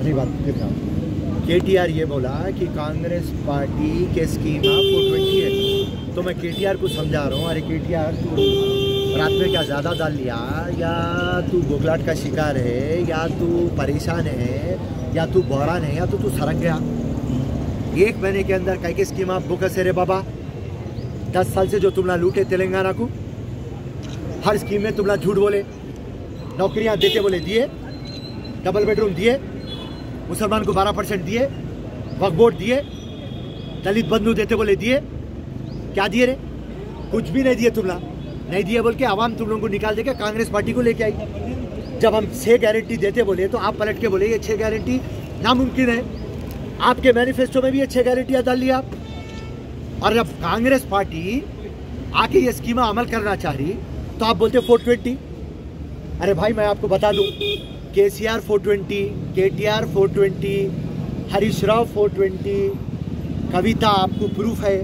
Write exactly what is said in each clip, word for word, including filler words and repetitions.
आखिरी बात फिर केटीआर ये बोला कि कांग्रेस पार्टी के स्कीम फोर ट्वेंटी है, तो मैं केटीआर को समझा रहा हूँ, अरे केटीआर तू रात में क्या ज़्यादा डाल लिया, या तू बोखलाट का शिकार है, या तू परेशान है, या तू बहरान है, या तो तू सरक गया। एक महीने के अंदर कई की स्कीम आप बुक से रे बाबा, दस साल से जो तुमला लूटे तेलंगाना को, हर स्कीम में तुमला झूठ बोले, नौकरियां देते बोले दिए, डबल बेडरूम दिए, मुसलमान को बारह परसेंट दिए, वक्फ बोर्ड दिए, दलित बंधु देते बोले दिए, क्या दिए रे? कुछ भी नहीं दिए। तुमला नहीं दिए बोल के आवाम तुम लोगों को निकाल देके कांग्रेस पार्टी को लेके आई। जब हम छह गारंटी देते बोले तो आप पलट के बोले ये छह गारंटी नामुमकिन है। आपके मैनिफेस्टो में भी ये छह गारंटियां डाल लिया आप, और जब कांग्रेस पार्टी आके ये स्कीम अमल करना चाह रही तो आप बोलते फोर ट्वेंटी। अरे भाई मैं आपको बता दूं, KCR four twenty, KTR four twenty, Harish Rao four twenty, Kavitha आपको प्रूफ है।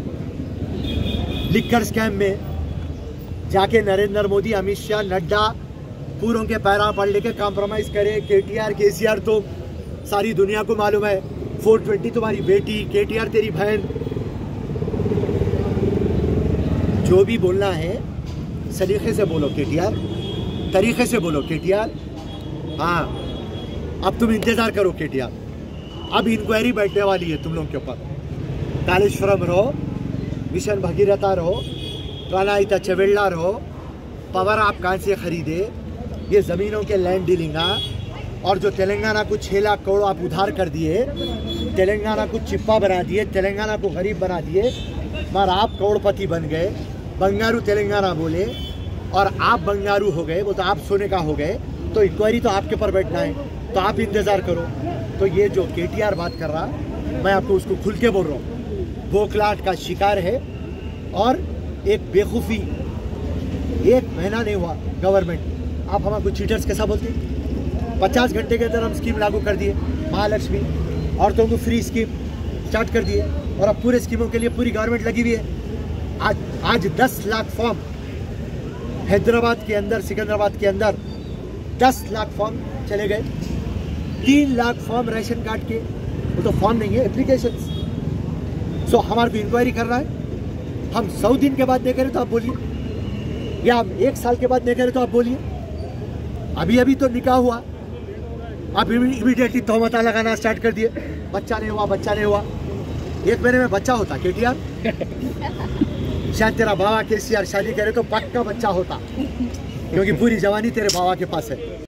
लिक्कर स्कैम में जाके नरेंद्र मोदी, अमित शाह, नड्डा पूरों के पैरा पड़ लेके कॉम्प्रोमाइज करे। केटीआर केसीआर तो सारी दुनिया को मालूम है, फोर ट्वेंटी तुम्हारी बेटी, केटीआर तेरी बहन। जो भी बोलना है सलीके से बोलो केटीआर, तरीके से बोलो केटीआर। हाँ, अब तुम इंतजार करो केटीआर, अब इंक्वायरी बैठने वाली है तुम लोगों के ऊपर। कालेश्वरम रहो, मिशन भगीरथा रहो, प्रणहिता चवेल्ला रहो, पावर आप कहाँ से खरीदे, ये ज़मीनों के लैंड डीलिंगा, और जो तेलंगाना को छः लाख करोड़ आप उधार कर दिए, तेलंगाना को चिप्पा बना दिए, तेलंगाना को गरीब बना दिए, मगर आप करोड़पति बन गए। बंगारू तेलंगाना बोले और आप बंगारू हो गए, वो तो आप सोने का हो गए। तो इंक्वायरी तो आपके ऊपर बैठना है, तो आप इंतज़ार करो। तो ये जो केटीआर बात कर रहा, मैं आपको उसको खुल के बोल रहा हूँ, बोखलाट का शिकार है और एक बेवकूफ़ी। एक महीना नहीं हुआ गवर्नमेंट, आप हमारे चीटर्स कैसा बोलते? पचास घंटे के अंदर हम स्कीम लागू कर दिए, महालक्ष्मी औरतों को फ्री स्कीम स्टार्ट कर दिए, और अब पूरे स्कीमों के लिए पूरी गवर्नमेंट लगी हुई है। आज आज दस लाख फॉर्म हैदराबाद के अंदर, सिकंदराबाद के अंदर दस लाख फॉर्म चले गए। तीन लाख फॉर्म राशन कार्ड के, वो तो फॉर्म नहीं है, एप्लीकेशन। सो हमारे को इंक्वायरी कर रहा है, हम सौ दिन के बाद नहीं करें तो आप बोलिए, या हम एक साल के बाद नहीं करें तो आप बोलिए। अभी अभी तो निकाह हुआ, आप इमीडिएटली तोहमता लगाना स्टार्ट कर दिए, बच्चा नहीं हुआ, बच्चा नहीं हुआ। एक महीने में बच्चा होता केटीआर? शायद तेरा बाबा केसीआर शादी करे तो पक्का बच्चा होता, क्योंकि पूरी जवानी तेरे बाबा के पास है।